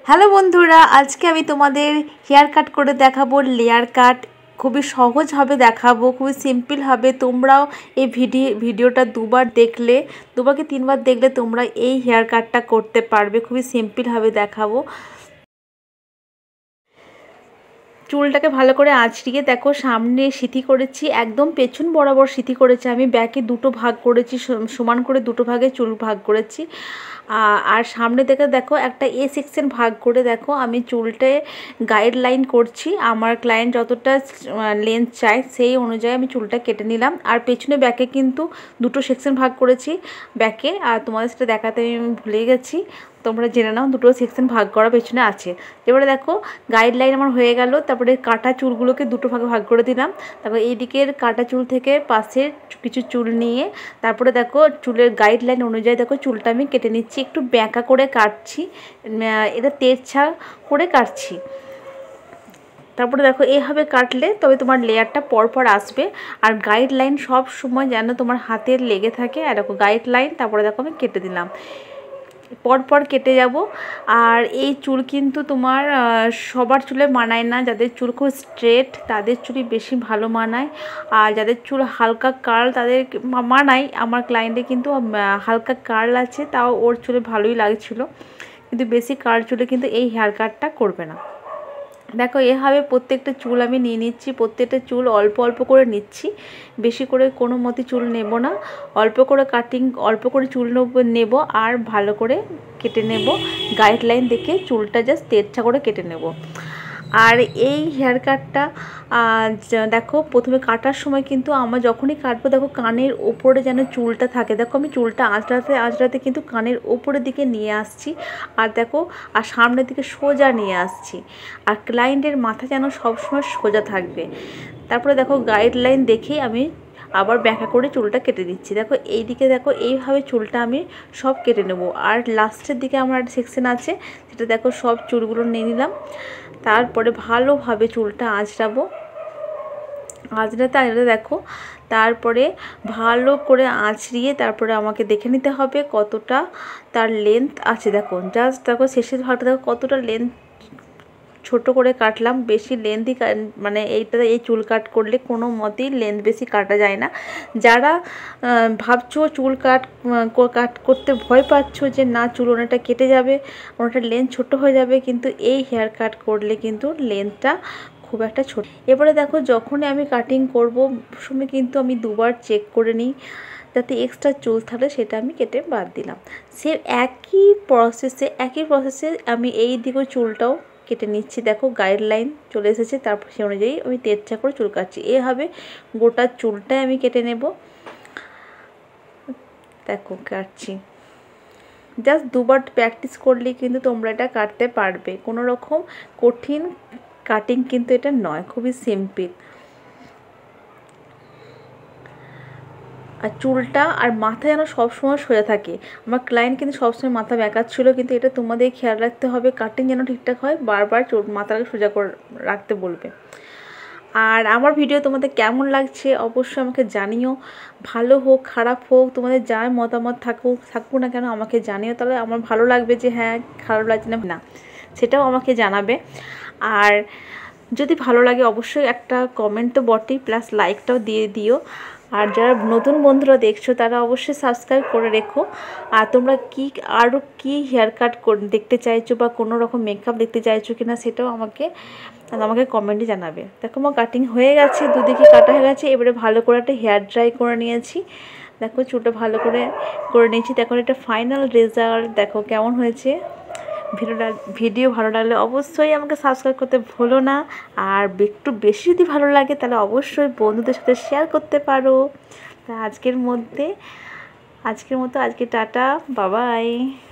Hello বন্ধুরা, আজকে আমি তোমাদের হেয়ার কাট করে দেখাবো। লেয়ার কাট খুবই সহজভাবে দেখাবো, খুবই সিম্পল হবে। তোমরাও এই ভিডিওটা দুবার কি তিনবার দেখলে তোমরা এই হেয়ার কাটটা করতে পারবে। খুবই সিম্পলভাবে দেখাবো। চুলটাকে ভালো করে আঁচড়িয়ে দেখো, সামনে সিঁথি করেছি, একদম পেছন বরাবর সিঁথি করেছি। আমি ব্যাকে দুটো ভাগ করেছি, সমান করে দুটো ভাগে চুল ভাগ করেছি। আর সামনে থেকে দেখো একটা এ সেকশন ভাগ করে দেখো আমি চুলটায় গাইডলাইন করছি। আমার ক্লায়েন্ট যতটা লেন্থ চায় সেই অনুযায়ী আমি চুলটা কেটে নিলাম। আর পেছনে ব্যাকে কিন্তু দুটো সেকশন ভাগ করেছি ব্যাকে। আর তোমাদের সেটা দেখাতে আমি ভুলে গেছি, তোমরা জেনে নাও দুটো সেকশন ভাগ করা পেছনে আছে। এবারে দেখো গাইডলাইন আমার হয়ে গেল। তারপরে কাটা চুলগুলোকে দুটো ভাগে ভাগ করে দিলাম। তারপরে এই দিকের কাটা চুল থেকে পাশের কিছু চুল নিয়ে তারপরে দেখো চুলের গাইডলাইন অনুযায়ী দেখো চুলটা আমি কেটে নিচ্ছি। একটু ব্যাঁকা করে কাটছি, এটা তেরছা করে কাটছি। তারপরে দেখো এইভাবে কাটলে তবে তোমার লেয়ারটা পরপর আসবে। আর গাইডলাইন সব সময় যেন তোমার হাতের লেগে থাকে। আর দেখো গাইডলাইন, তারপরে দেখো আমি কেটে দিলাম, পরপর কেটে যাব। আর এই চুল কিন্তু তোমার সবার চুলে মানায় না। যাদের চুল খুব স্ট্রেট তাদের চুলই বেশি ভালো মানায়। আর যাদের চুল হালকা কার্ল তাদের মানায়। আমার ক্লায়েন্টে কিন্তু হালকা কার্ল আছে, তাও ওর চুলে ভালোই লাগছিল। কিন্তু বেশি কার্ল চুলে কিন্তু এই হেয়ার কাটটা করবে না। দেখো এভাবে প্রত্যেকটা চুল আমি নিয়ে নিচ্ছি। প্রত্যেকটা চুল অল্প অল্প করে নিচ্ছি, বেশি করে কোনো মতে চুল নেব না। অল্প করে কাটিং, অল্প করে চুল নেব আর ভালো করে কেটে নেব। গাইডলাইন দেখে চুলটা জাস্ট তেরছা করে কেটে নেব। আর এই হেয়ার কাটটা দেখো প্রথমে কাটার সময় কিন্তু আমরা যখনই কাটবো দেখো কানের ওপরে যেন চুলটা থাকে। দেখো আমি চুলটা আঁচড়াতে কিন্তু কানের ওপরের দিকে নিয়ে আসছি। আর দেখো আর সামনের দিকে সোজা নিয়ে আসছি। আর ক্লায়েন্টের মাথা যেন সবসময় সোজা থাকবে। তারপরে দেখো গাইডলাইন দেখেই আমি আবার ব্যাকা করে চুলটা কেটে দিচ্ছি। দেখো এই দিকে দেখো এইভাবে চুলটা আমি সব কেটে নেব। আর লাস্টের দিকে আমার একটা সেকশন আছে, সেটা দেখো সব চুলগুলো নিয়ে নিলাম। তারপরে ভালোভাবে চুলটা আঁচড়াবো। আঁচড়াতে দেখো তারপরে ভালো করে আঁচড়িয়ে তারপরে আমাকে দেখে নিতে হবে কতটা তার লেন্থ আছে। দেখো জাস্ট দেখো শেষের ভাগটা দেখো কতটা লেন্থ ছোট করে কাটলাম। বেশি লেন্থই মানে এই চুল কাট করলে কোনো মতেই লেন্থ বেশি কাটা যায় না। যারা ভাবছো চুল কাট করতে ভয় পাচ্ছ যে না চুল অনেকটা কেটে যাবে, অনেকটা লেন্থ ছোট হয়ে যাবে, কিন্তু এই হেয়ার কাট করলে কিন্তু লেন্থটা খুব একটা ছোট। এবারে দেখো যখনই আমি কাটিং করব সময় কিন্তু আমি দুবার চেক করে নিই, যাতে এক্সট্রা চুল থাকলে সেটা আমি কেটে বাদ দিলাম। সে একই প্রসেসে আমি এই দিকেও চুলটাও কেটে নিচ্ছি। দেখো গাইডলাইন চলে এসেছে, তারপর সেই অনুযায়ী আমি তেরছা করে চুল কাটছি। এভাবে গোটা চুলটাই আমি কেটে নেব। দেখো কাটছি, জাস্ট দুবার প্র্যাকটিস করলেই কিন্তু তোমরা এটা কাটতে পারবে। কোনো রকম কঠিন কাটিং কিন্তু এটা নয়, খুবই সিম্পল। আর চুলটা আর মাথা যেন সবসময় সোজা থাকে। আমার ক্লায়েন্ট কিন্তু সবসময় মাথা ব্যাকাচ্ছিল, কিন্তু এটা তোমাদের খেয়াল রাখতে হবে কাটিং যেন ঠিকঠাক হয়। বারবার মাথাটাকে সোজা করে রাখতে বলবে। আর আমার ভিডিও তোমাদের কেমন লাগছে অবশ্যই আমাকে জানিও। ভালো হোক খারাপ হোক, তোমাদের যার মতামত থাকুক না কেন আমাকে জানিও। তাহলে আমার ভালো লাগবে যে হ্যাঁ খারাপ লাগছে না, সেটাও আমাকে জানাবে। আর যদি ভালো লাগে অবশ্যই একটা কমেন্ট তো বটেই, প্লাস লাইকটাও দিয়ে দিও। আর যারা নতুন বন্ধুরা দেখছো তারা অবশ্যই সাবস্ক্রাইব করে রেখো। আর তোমরা আরও কি হেয়ার কাট দেখতে চাইছো বা কোনো রকম মেকআপ দেখতে চাইছো কিনা সেটাও আমাকে কমেন্টে জানাবে। দেখো আমার কাটিং হয়ে গেছে, দুদিকে কাটা হয়ে গেছে। এবারে ভালো করে একটা হেয়ার ড্রাই করে নিয়েছি। দেখো চুলটা ভালো করে নিয়েছি। দেখো এটা ফাইনাল রেজাল্ট দেখো কেমন হয়েছে। ভিডিও ভালো লাগলে অবশ্যই আমাকে সাবস্ক্রাইব করতে ভুলো না। আর একটু বেশি যদি ভালো লাগে তাহলে অবশ্যই বন্ধুদের সাথে শেয়ার করতে পারো। তা আজকের মতো টাটা, বাবাই।